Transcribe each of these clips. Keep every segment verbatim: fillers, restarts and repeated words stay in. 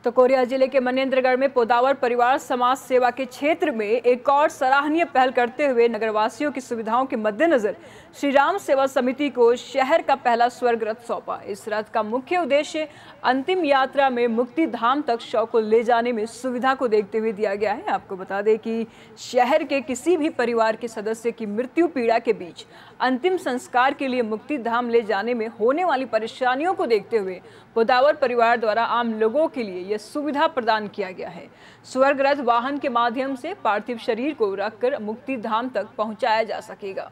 तो कोरिया जिले के मनेंद्रगढ़ में पोदावर परिवार समाज सेवा के क्षेत्र में एक और सराहनीय पहल करते हुए नगरवासियों की सुविधाओं के मद्देनजर श्री राम सेवा समिति को शहर का पहला स्वर्ग रथ सौंपा। इस रथ का मुख्य उद्देश्य अंतिम यात्रा में मुक्ति धाम तक शव को ले जाने में सुविधा को देखते हुए दिया गया है। आपको बता दें कि शहर के किसी भी परिवार के सदस्य की मृत्यु पीड़ा के बीच अंतिम संस्कार के लिए मुक्ति धाम ले जाने में होने वाली परेशानियों को देखते हुए पोदावर परिवार द्वारा आम लोगों के लिए यह सुविधा प्रदान किया गया है। स्वर्ग रथ वाहन के माध्यम से पार्थिव शरीर को रखकर मुक्ति धाम तक पहुंचाया जा सकेगा।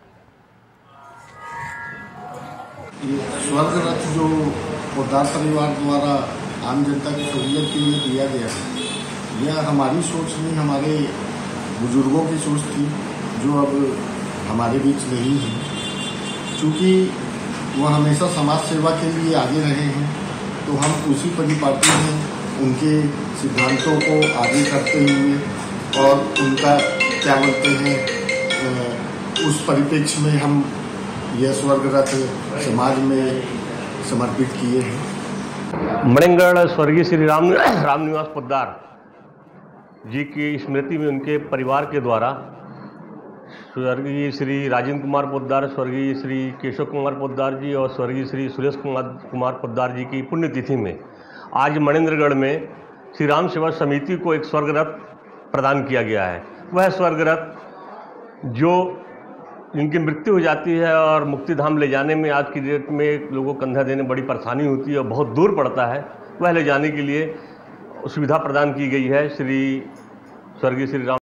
ये स्वर्ग रथ जो पोदार परिवार द्वारा आम जनता की सहूलियत के लिए दिया गया है, यह हमारी सोच नहीं, हमारे बुजुर्गों की सोच थी जो अब हमारे बीच नहीं है। चूँकि वह हमेशा समाज सेवा के लिए आगे रहे हैं, तो हम उसी परिपाटी में उनके सिद्धांतों को आगे करते हुए और उनका क्या बोलते हैं उस परिप्रेक्ष्य में हम यह स्वर्ग रथ समाज में समर्पित किए हैं। मनेंद्रगढ़ स्वर्गीय श्री राम राम निवास पोद्दार जी की स्मृति में उनके परिवार के द्वारा स्वर्गीय श्री राजेंद्र कुमार पोद्दार, स्वर्गीय श्री केशव कुमार पोद्दार जी और स्वर्गीय श्री सुरेश कुमार कुमार पोद्दार जी की पुण्यतिथि में आज मनेंद्रगढ़ में श्री राम सेवा समिति को एक स्वर्ग रथ प्रदान किया गया है। वह स्वर्ग रथ जो जिनकी मृत्यु हो जाती है और मुक्ति धाम ले जाने में आज की डेट में लोगों को कंधा देने बड़ी परेशानी होती है और बहुत दूर पड़ता है, वह ले जाने के लिए सुविधा प्रदान की गई है। श्री स्वर्गीय श्री राम